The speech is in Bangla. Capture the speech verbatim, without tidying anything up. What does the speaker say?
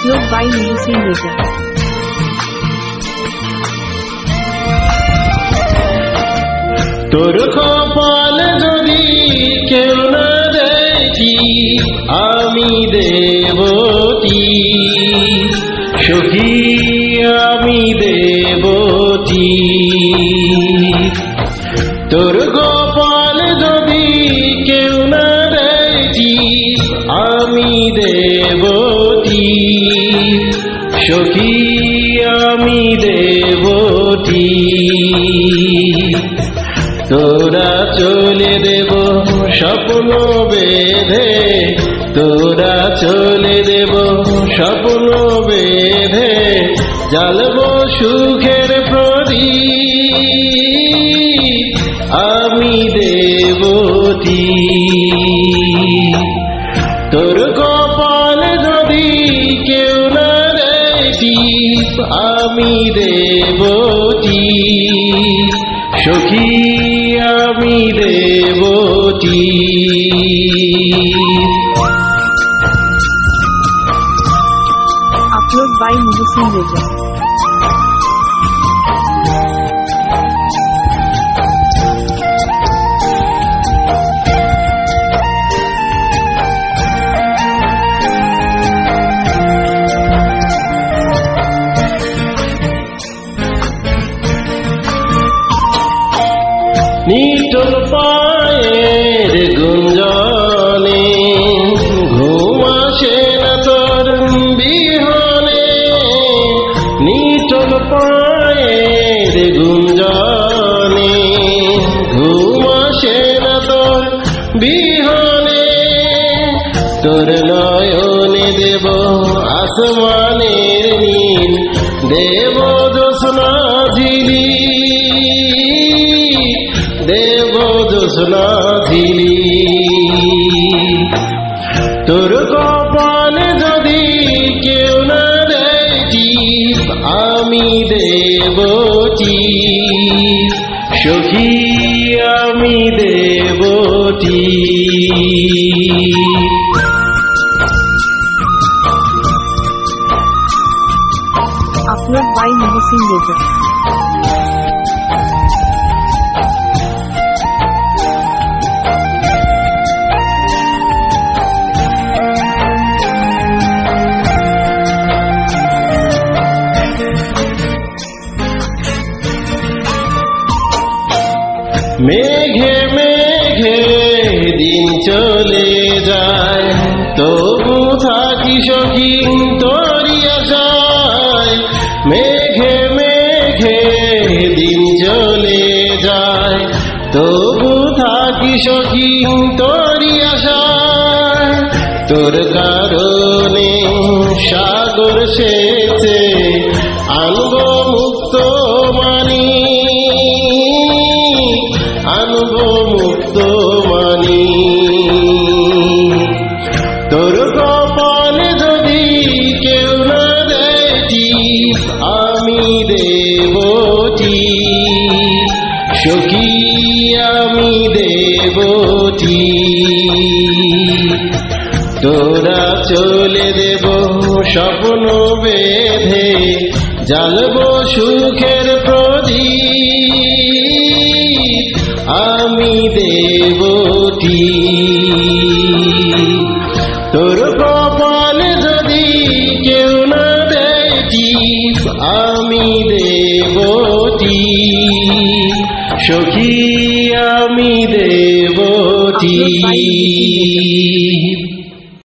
Upload by Musi Media. তোর কপাল যদি কেউ না দেখি আমি দেবতী সখী আমি দেবতী তোর কপাল যদি কেউ না দেখি আমি দেবতী সখী আমি দেবতী তোরা চলে দেব স্বপ্ন বেঁধে তোরা চলে দেব স্বপ্ন বেঁধে জ্বালব সুখের প্রদীপ আমি দেবতী তোর কপাল যদি কেউ না দেখি আমি দেবতী সখী আমি দেবতী Upload by Musi Media. নিটোল পায়ের গুঞ্জনে ঘুম আসে না তোর বিহনে নিটোল পায়ের গুঞ্জনে ঘুম আসে না তোর বিহনে তোর নয়নে দেব আসমানের নীল দেব জোছনা ঝিলি দেব জোছনা ঝিলি তোর কপালে যদি কেউ না দেখি আমি দেবতী সখী আমি দেবতী Upload by Musi Media. মেঘে মেঘে দিন চলে যায় তবু থাকি সখী তোরি আশায় মেঘে মেঘে দিন চলে যায় তবু থাকি সখী তোরি আশায় তোর কারণে সাগর সেচে আনব মুক্ত মানি আনব মুক্ত মানি তোর কপালে যদি কেউ না দেখি আমি দেবতী সখী আমি দেবতী তোরা চলে দেব স্বপ্ন বেঁধে জ্বালব সুখের প্রদীপ আমি দেবতী তোর কপালে যদি কেউ না দেখি আমি দেবতী সখী আমি দেবতী।